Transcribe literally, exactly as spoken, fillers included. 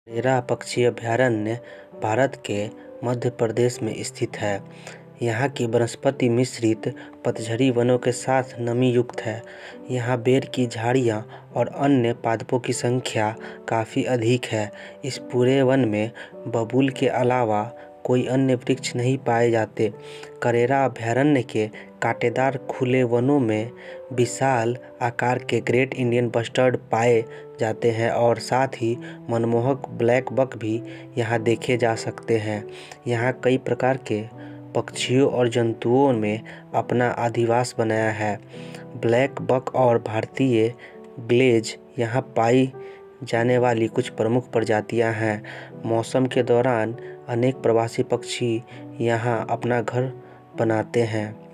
करेरा पक्षी अभयारण्य भारत के मध्य प्रदेश में स्थित है। यहाँ की वनस्पति मिश्रित पतझड़ी वनों के साथ नमी युक्त है। यहाँ बेर की झाड़ियाँ और अन्य पादपों की संख्या काफ़ी अधिक है। इस पूरे वन में बबूल के अलावा कोई अन्य वृक्ष नहीं पाए जाते। करेरा अभयारण्य के कांटेदार खुले वनों में विशाल आकार के ग्रेट इंडियन बस्टर्ड पाए जाते हैं और साथ ही मनमोहक ब्लैक बक भी यहाँ देखे जा सकते हैं। यहाँ कई प्रकार के पक्षियों और जंतुओं में अपना अधिवास बनाया है। ब्लैक बक और भारतीय ग्लेज यहाँ पाई जाने वाली कुछ प्रमुख प्रजातियाँ हैं। मौसम के दौरान अनेक प्रवासी पक्षी यहाँ अपना घर बनाते हैं।